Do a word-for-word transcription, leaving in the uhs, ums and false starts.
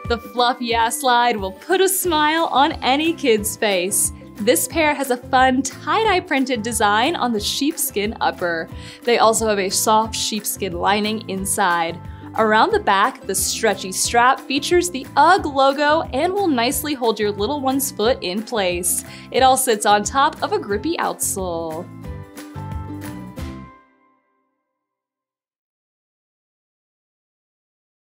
The fluffy ass slide will put a smile on any kid's face. This pair has a fun tie-dye printed design on the sheepskin upper. They also have a soft sheepskin lining inside. Around the back, the stretchy strap features the UGG logo and will nicely hold your little one's foot in place. It all sits on top of a grippy outsole.